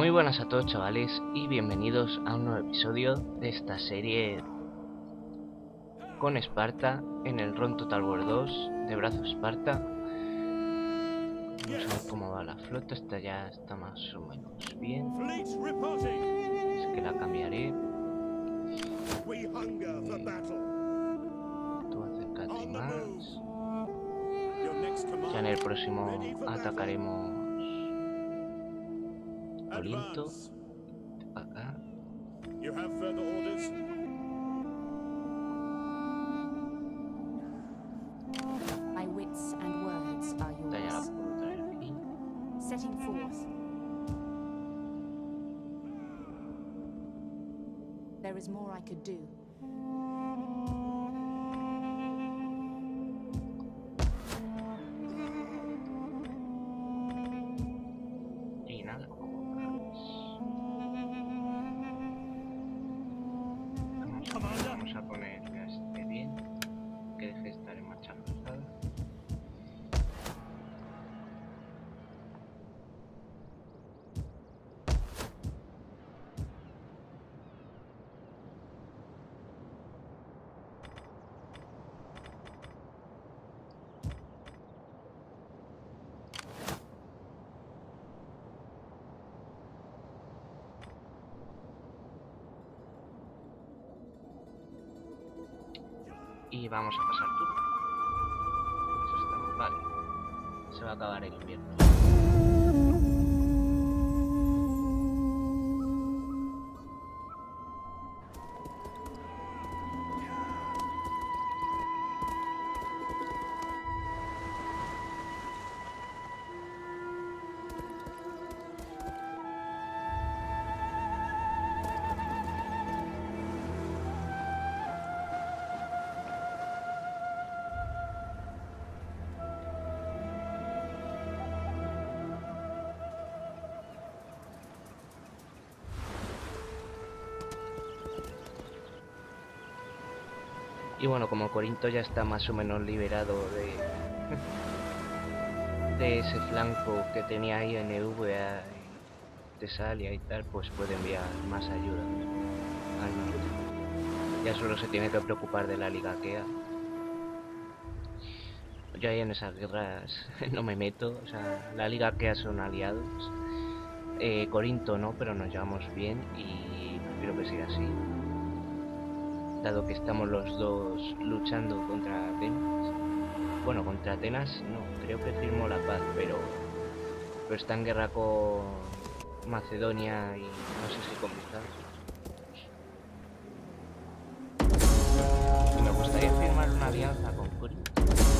Muy buenas a todos, chavales, y bienvenidos a un nuevo episodio de esta serie con Esparta en el Rome Total War 2 de Brazo Esparta. Vamos a ver cómo va la flota. Esta ya está más o menos bien, así que la cambiaré. Tú acércate más. Ya en el próximo atacaremos Corinto. Acá. My wits and words are Esta ya la yours. puedo traer aquí. Setting forth. There is more I could do. Y nada, vamos a poner que esté bien, que deje de estar en marcha forzada. Y vamos a pasar turno. Eso está, vale. Se va a acabar el invierno. Y bueno, como Corinto ya está más o menos liberado de ese flanco que tenía ahí en EVA, Tesalia y tal, pues puede enviar más ayuda al norte. Ya solo se tiene que preocupar de la Liga Aquea. Yo ahí en esas guerras no me meto, o sea, la Liga Aquea son aliados. Corinto no, pero nos llevamos bien y prefiero que siga así. Dado que estamos los dos luchando contra Atenas. Bueno, contra Atenas no, creo que firmó la paz, pero está en guerra con Macedonia y no sé si con Bizancio. Y me gustaría firmar una alianza con Corinto.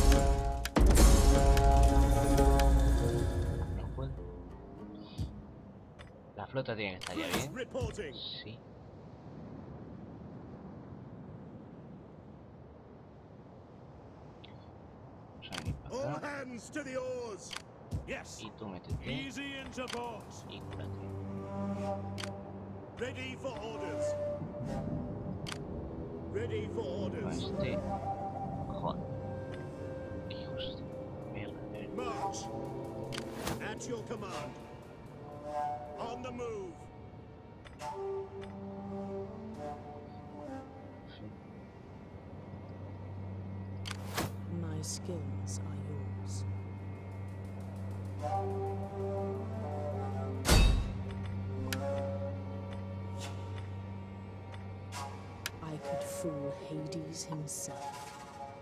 No puedo. La flota tiene que estar ya bien. Sí. Y tú métete y cúrate. Con este... Joder. Hijos de mierda. March. At your command. On the move. My skills are yours. I could fool Hades himself.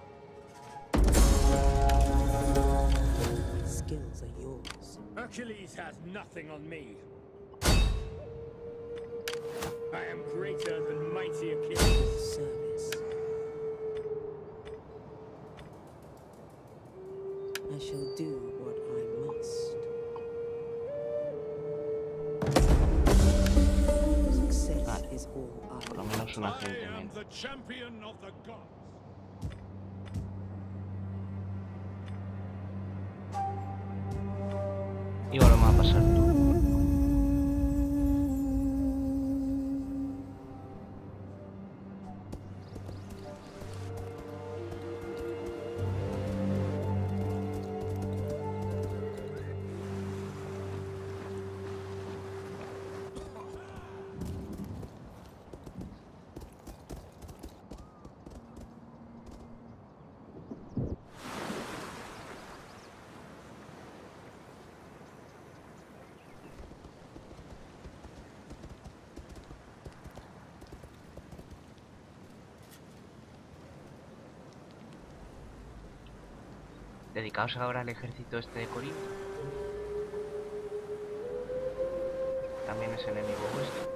My skills are yours. Hercules has nothing on me. I am greater than mighty Achilles. Service. I shall do what I must. Success is all Por lo I menos un I agente am menos. the champion of the gods. Y volvemos a pasar tú. Dedicaos ahora al ejército este de Corinto. También es enemigo vuestro.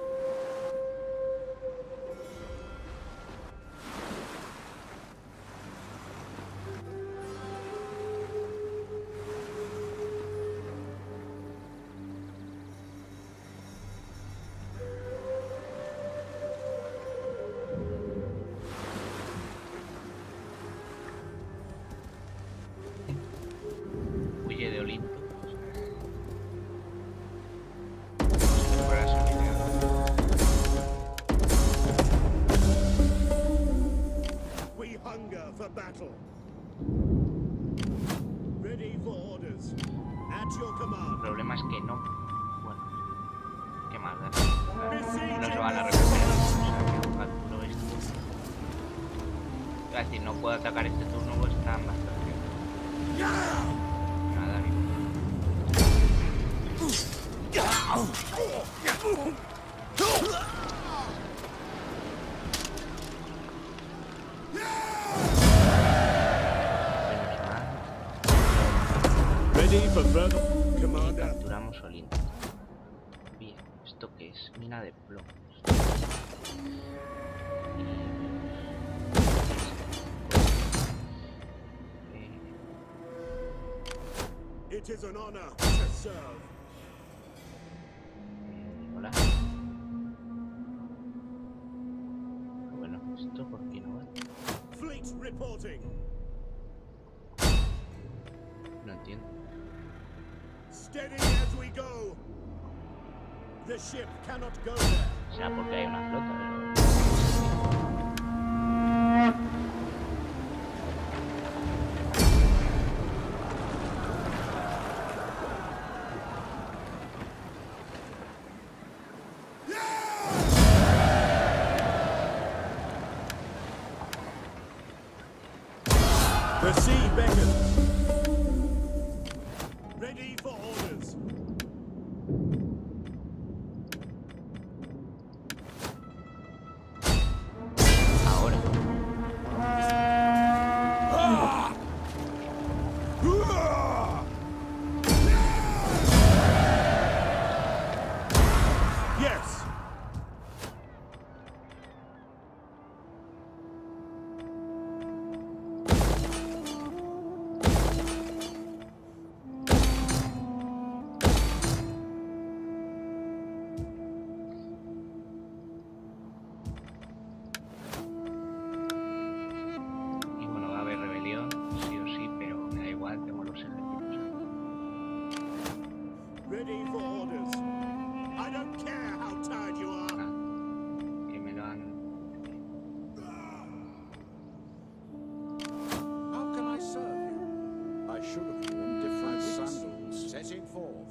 Huye de Olinto. We hunger for battle. Ready for orders. At your El command. problema es que no. Bueno, qué más da. Besiege No se van a the recuperar. O city. sea, que calculo esto. Es decir, no puedo atacar este turno, pues están bastante. Nada, bien. Menos mal. Ready for further. Y Commander. capturamos Olinto. Bien, ¿esto qué es? Mina de plomo. It is an honor to serve. Hola. Bueno, ¿esto por qué no va? Fleet reporting. No entiendo. Steady as we go. The ship cannot go there. Será porque hay una flota, pero... The sea beckons. Ready for orders. Ahora. Yes. Y bueno, va a haber rebelión, sí o sí, pero me da igual, tengo los ejércitos. Ready for orders. I don't care how tired you are. Que me lo han... How can I serve you? I should have worn different sandals. Setting forth.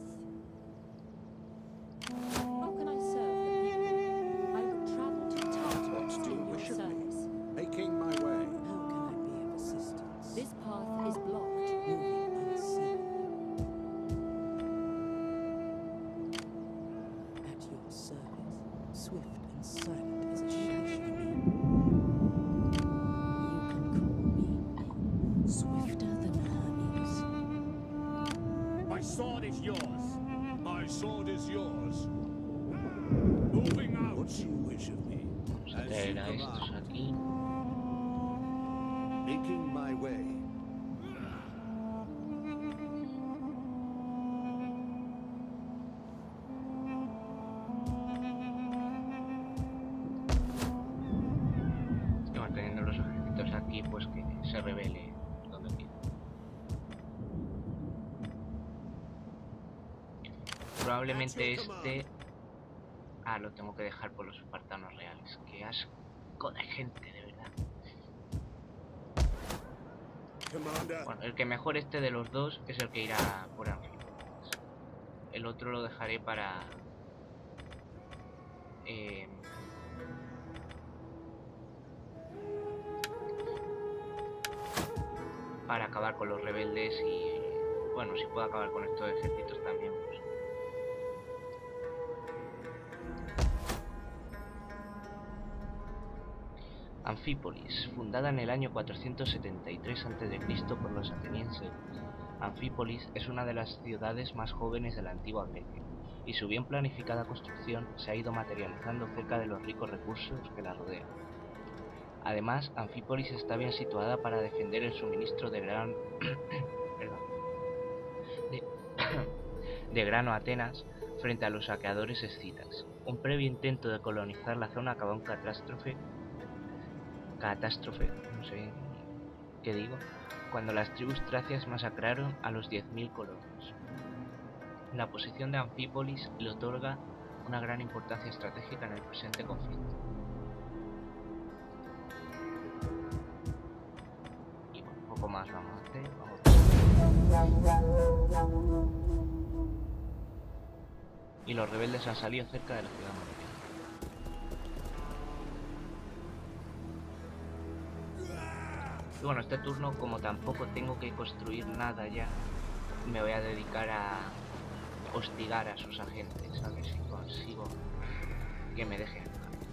How can I serve the people? I would travel to Tartarus What do you in your wish of me? service. Making my way. How can I be of assistance? This path is blocked. Moving unseen. At your service, swift and silent as a shadow. You can call me swifter than Hermes. My sword is yours. My sword is yours. Moving out. What do you wish of me? Vamos a traer a estos aquí. Making my way. Y manteniendo los ejércitos aquí, pues que se rebele donde quiera. Probablemente este... Ah, lo tengo que dejar por los espartanos reales. Qué asco de gente, de verdad. Commander. Bueno, el que mejor esté de los dos es el que irá por arriba. El otro lo dejaré para... para acabar con los rebeldes y... Bueno, si puedo acabar con estos ejércitos también, pues... Anfípolis, fundada en el año 473 a.C. por los atenienses. Anfípolis es una de las ciudades más jóvenes de la antigua Grecia, y su bien planificada construcción se ha ido materializando cerca de los ricos recursos que la rodean. Además, Anfípolis está bien situada para defender el suministro de grano de grano a Atenas frente a los saqueadores escitas. Un previo intento de colonizar la zona acabó en catástrofe, no sé qué digo, cuando las tribus tracias masacraron a los 10.000 colonos. La posición de Anfípolis le otorga una gran importancia estratégica en el presente conflicto. Y bueno, un poco más vamos a hacer. Y los rebeldes han salido cerca de la ciudad marítima. Y bueno, este turno, como tampoco tengo que construir nada ya, me voy a dedicar a hostigar a sus agentes, a ver si consigo que me dejen.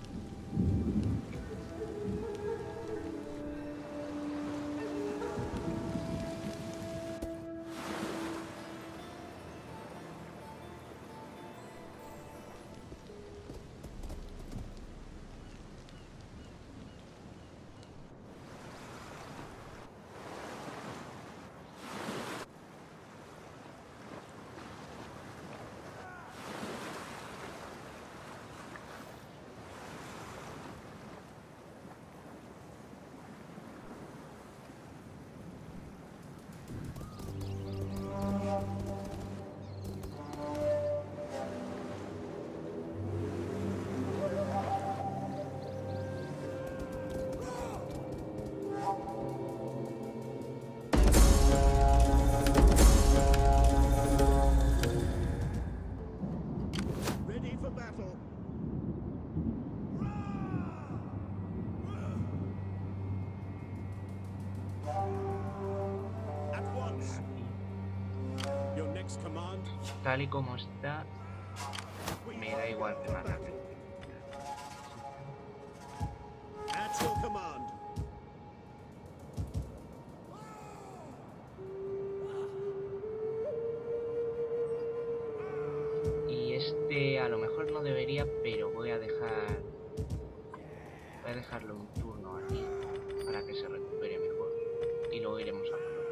Ready for battle. At once. Your next command. Tal y como está, me da igual que me ataquen. At your command. Y este a lo mejor no debería, pero voy a dejarlo un turno aquí para que se recupere mejor y luego iremos a por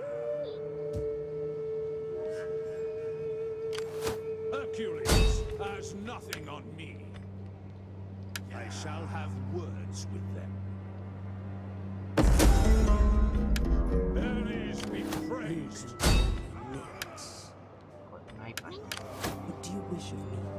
Hercules has nothing on me. I shall have words with them. Ares be praised. Nix. Joder, no hay pasta. What do you wish of me?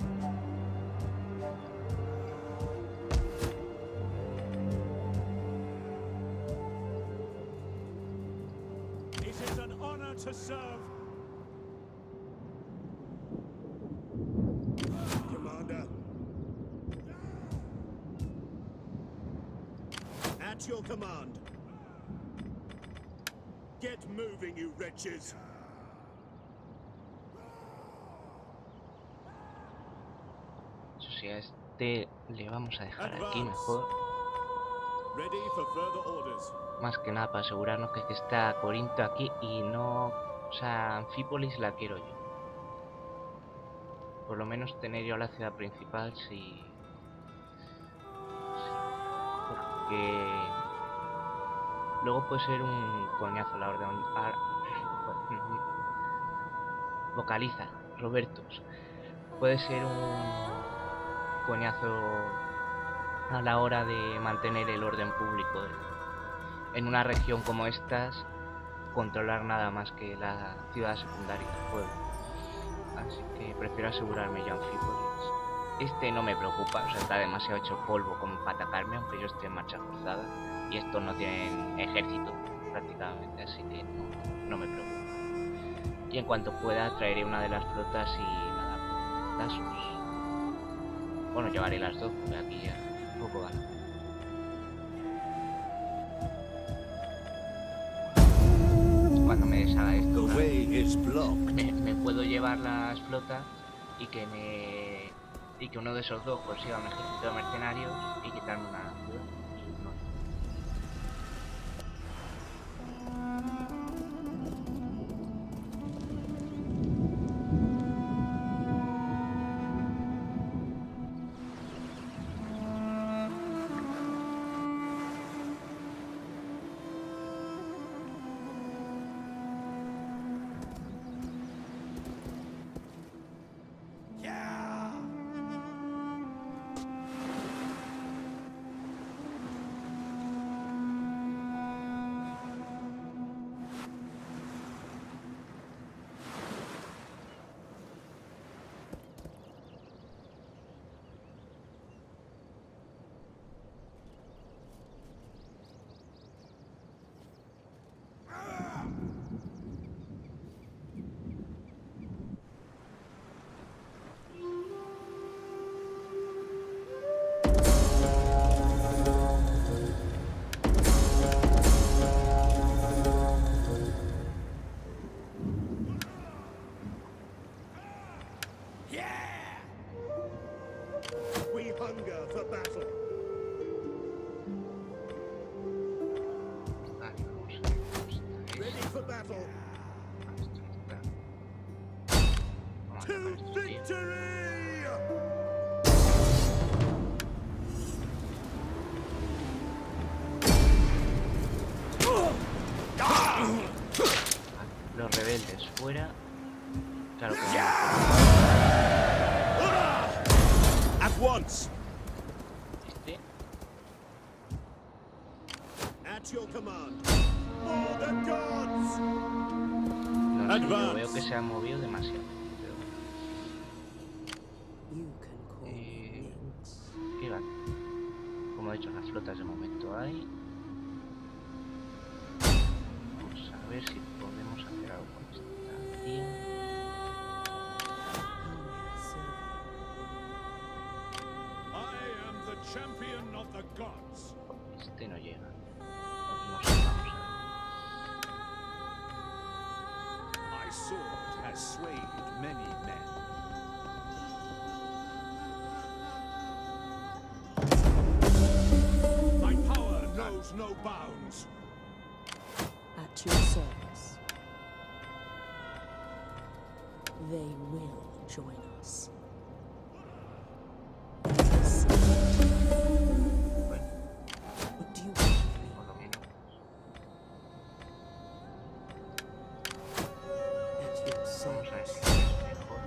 It is an honor to serve. Commander. At your command. Get moving, you wretches. Eso sí, a este le vamos a dejar aquí mejor. Ready for further orders. Más que nada para asegurarnos que está Corinto aquí y no... O sea, Anfípolis la quiero yo. Por lo menos tener yo la ciudad principal, sí. Porque... luego puede ser un coñazo la orden... Vocaliza, Robertos. Puede ser un coñazo a la hora de mantener el orden público en una región como estas, controlar nada más que la ciudad secundaria del pueblo. Así que prefiero asegurarme yo Anfípolis. Este no me preocupa, o sea, está demasiado hecho polvo como para atacarme, aunque yo esté en marcha forzada. Y estos no tienen ejército prácticamente, así que no me preocupa. Y en cuanto pueda traeré una de las flotas y nada, Tasos. Bueno, llevaré las dos, porque aquí ya poco gano. Cuando me deshaga esto, The way is blocked. me puedo llevar las flotas y que uno de esos dos consiga un ejército de mercenarios y quitarme una ciudad. battle. Vamos a To atacar estos tíos. victory! Los rebeldes fuera. Claro que At once! este. At your command. For the gods! No sé, yo Advance. veo que se ha movido demasiado. Pero, You can call me Nix. ¿qué va? Como he dicho, las flotas de momento hay. Vamos a ver si podemos hacer algo con esta tía. How may I serve you? I am the champion of the gods. Este no llega. Pues no sé, vamos a My sword has swayed many men. My power knows no bounds. At your service. They will join us. Yes. ver. Bueno, What do you want of me? por lo menos. At your Vamos a service. ver si es mejor.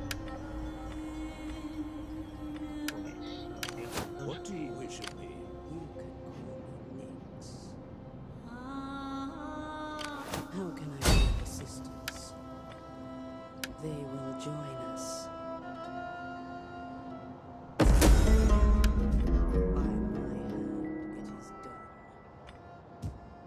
Pues, What do you wish of me? You can call me Nix. How can I be of assistance? They will join us. By my hand, it is done.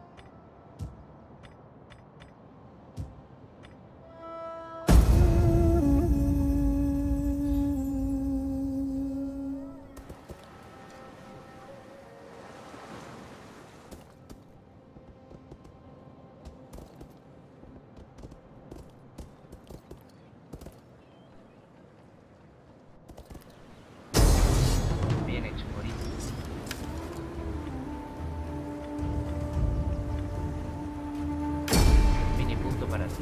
bien hecho, Corín. Mini punto para ti.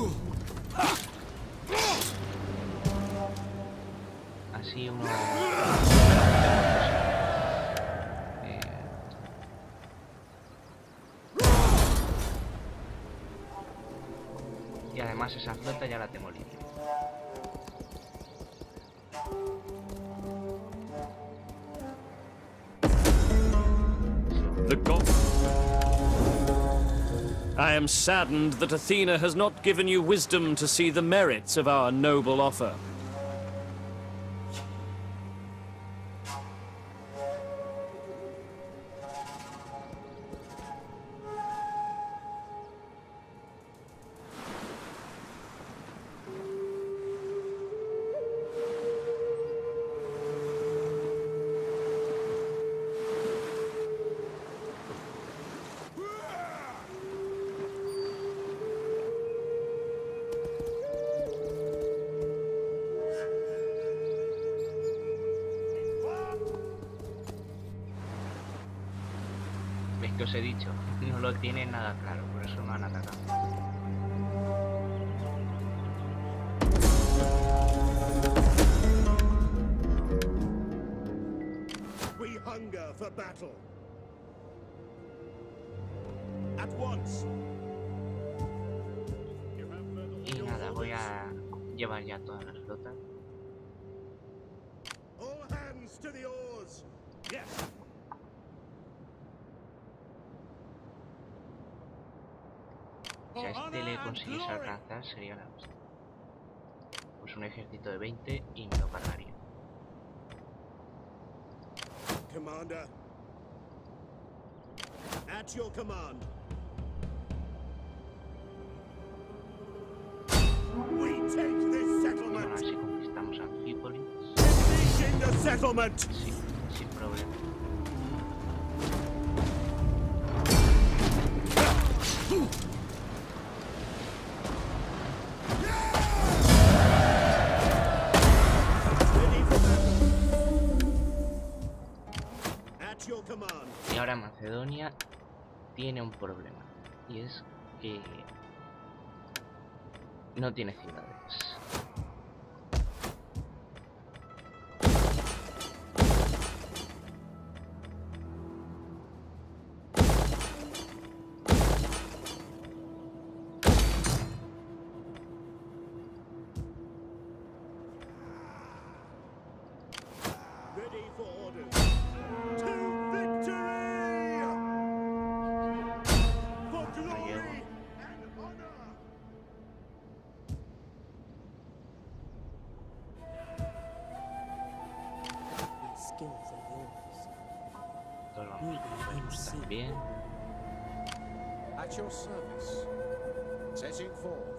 Así uno... Eh, Y además esa flota ya la tengo libre. The god. I am saddened that Athena has not given you wisdom to see the merits of our noble offer. ¿Ves que os he dicho? No lo tienen nada claro, por eso no han atacado. We hunger for battle. At once. You have further Y nada, voy a llevar ya todas las flotas. All hands to the oars. Yes. Si a este le consiguiese alcanzar sería la hostia. Pues un ejército de 20 y me lo cargaría. Commander. At your command. We take this Y bueno, a settlement. ver si conquistamos a Anfípolis. Besieging the settlement. Sí, sin problema. Ready for battle. At your command. Y ahora Macedonia tiene un problema. Y es que No tiene ciudades. Ready for orders. To victory! For glory and honor! My skills are yours. Todos vamos también. At your service. Setting forth.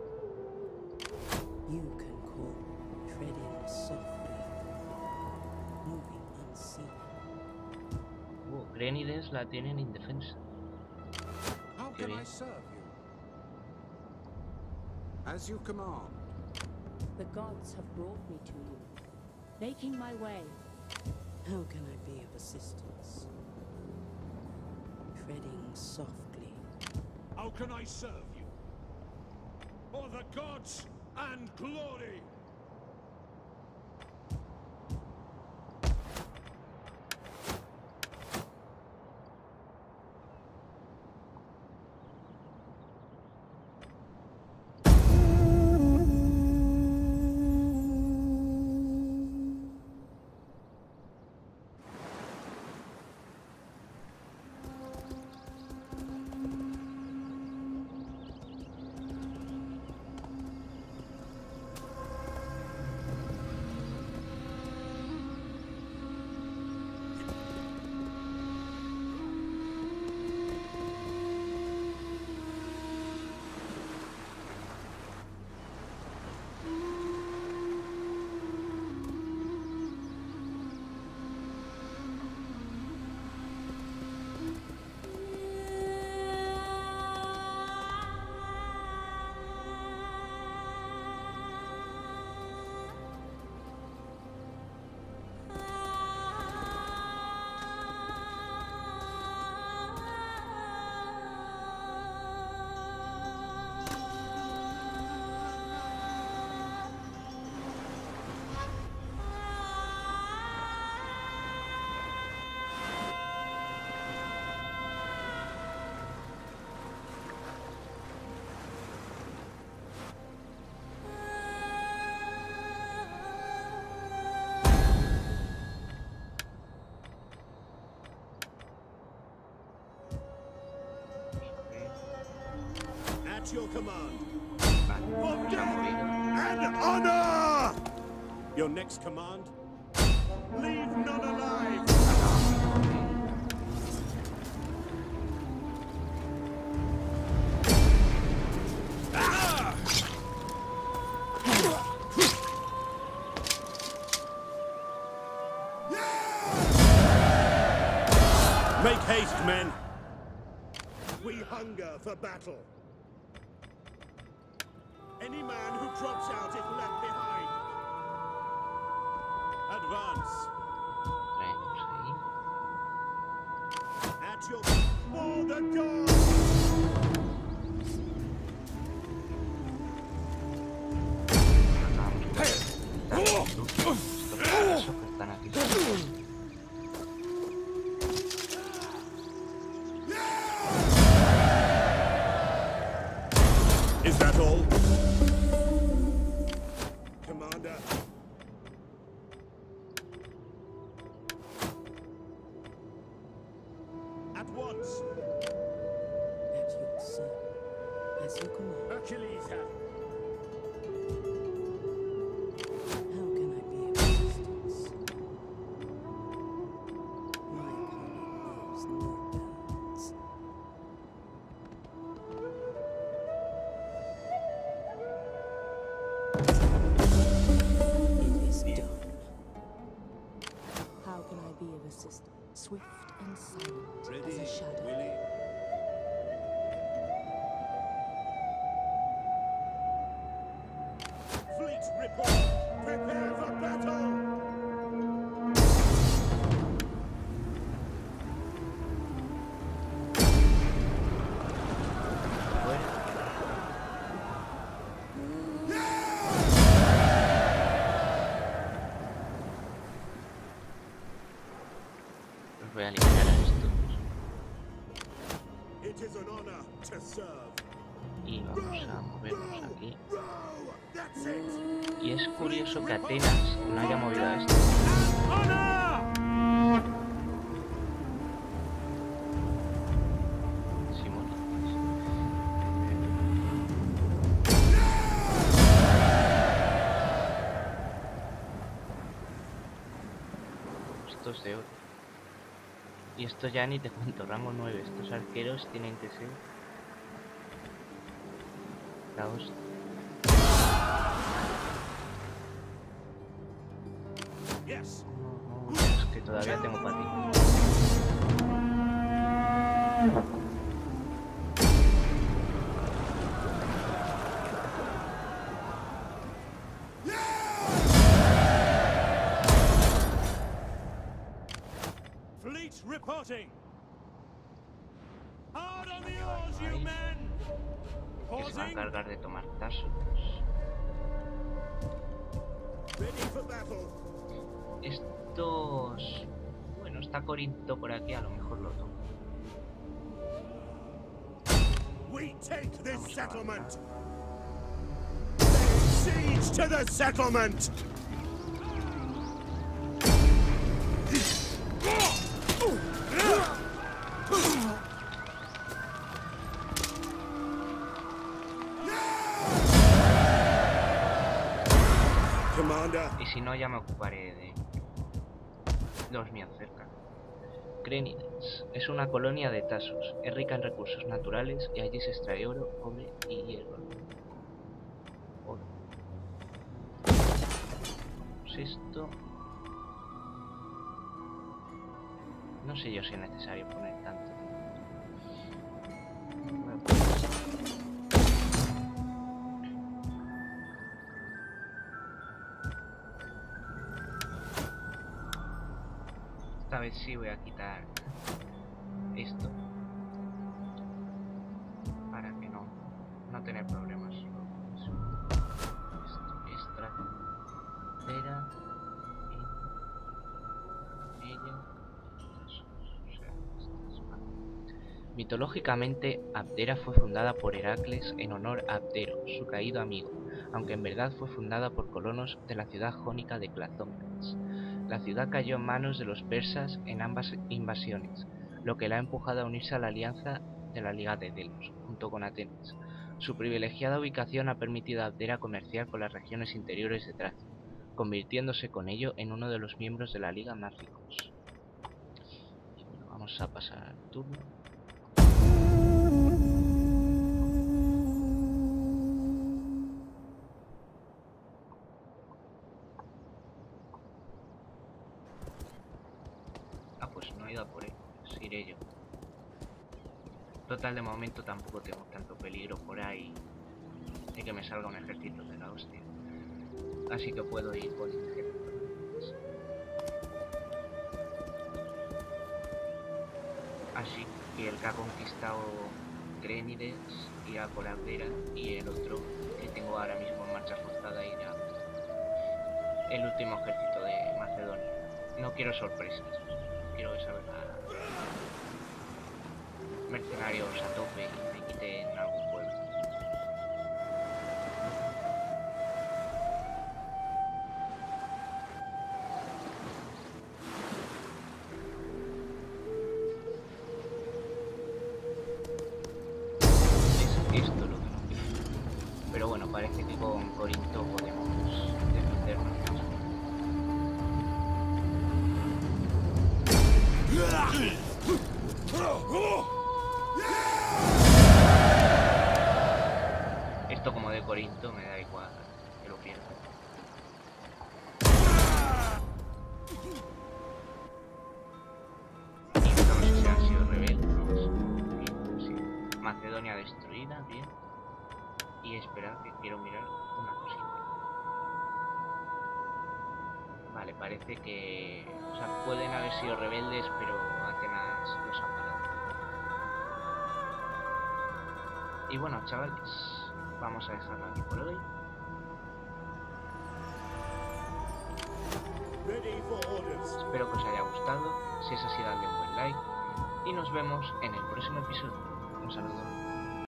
You can call, treading softly, moving unseen. Grénides la tienen indefensa. How Qué can I bien. serve you? As you command. The gods have brought me to you, making my way. How can I be of assistance? Treading softly. How can I serve you? For the gods and glory! At your command. Vale, For nos ha death morido. and honor! Your next command? Leave none alive! Ah! Make haste, men! We hunger for battle. Any man who drops out is left behind. Advance. Traemos ahí. At your for the gods. Acabamos de estos pedazos que están aquí. Is that all? Commander. At once. At your service. As you command. Hercules hath. How can I be of assistance? My calling knows no bounds. It is done. How can I be of assistance? Swift and silent as a shadow. Willie. Fleet report. Prepare for battle. Fuera. to serve. Y vamos a movernos aquí. That's it. Y es curioso que Atenas no haya movido a esto. Simón. Estos de oro. Y esto ya ni te cuento, rango 9. Estos arqueros tienen que ser la hostia. Yes. No, es que todavía tengo para ti. Fleet reporting. Hard on the oars, you men. Que se va a Pausing. encargar de tomar Tasos. Ready for battle. Estos... Bueno, está Corinto por aquí, a lo mejor lo tomo. We take this Vamos a settlement. Lay siege to the settlement. Commander. Y si no, ya me ocuparé de los míos cerca. Crénides es una colonia de Tasos. Es rica en recursos naturales y allí se extrae oro, cobre y hierro. Oro. Pues esto... No sé yo si es necesario poner tanto. Voy a poner esto. Esta vez sí voy a quitar esto para que no tener problemas. Esto, extra, cera, ella, mitológicamente, Abdera fue fundada por Heracles en honor a Abdero, su caído amigo, aunque en verdad fue fundada por colonos de la ciudad jónica de Clazómenes. La ciudad cayó en manos de los persas en ambas invasiones, lo que la ha empujado a unirse a la alianza de la Liga de Delos, junto con Atenas. Su privilegiada ubicación ha permitido a Abdera comerciar con las regiones interiores de Tracia, convirtiéndose con ello en uno de los miembros de la Liga más ricos. Y bueno, vamos a pasar al turno. Pues no he ido a por él, pues iré yo. Total, de momento tampoco tengo tanto peligro por ahí de que me salga un ejército de la hostia. Así que puedo ir por el ejército. Así que el que ha conquistado Crénides irá por Abdera y el otro que tengo ahora mismo en marcha forzada irá el último ejército de Macedonia. No quiero sorpresas. Quiero que salga mercenarios a tope y me quiten algún pueblo. Es esto lo que no quiero. Pero bueno, parece que con Corinto podemos defendernos más. Esto como de Corinto me da igual que lo pierda. Y no sé si han sido rebeldes. Bien, sí. Macedonia destruida, bien. Y esperar que quiero mirar una cosita. Vale, parece que... O sea, pueden haber sido rebeldes, pero Atenas los ha parado. Y bueno, chavales, vamos a dejarlo aquí por hoy. Ready for orders. Espero que os haya gustado. Si es así, dadle un buen like. Y nos vemos en el próximo episodio. Un saludo.